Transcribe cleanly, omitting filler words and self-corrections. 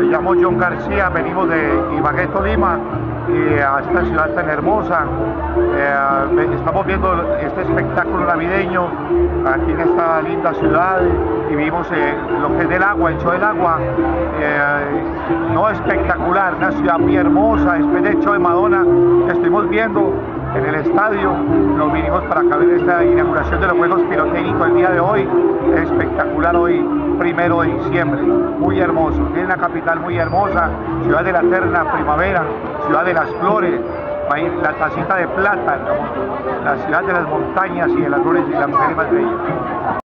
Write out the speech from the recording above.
Me llamo John García, venimos de Ibagué, Tolima, y a esta ciudad tan hermosa. Estamos viendo este espectáculo navideño aquí en esta linda ciudad y vimos lo que es del agua, el show del agua. No, espectacular, una ciudad muy hermosa. Después del show de Madonna que estuvimos viendo en el estadio, nos vinimos para acá a ver esta inauguración de los Juegos Pirotécnicos el día de hoy. Espectacular hoy, 1 de diciembre, muy hermoso. Tiene una capital muy hermosa, ciudad de la eterna primavera, ciudad de las flores, la tacita de plata, la ciudad de las montañas y de las flores y las mujeres más bellas.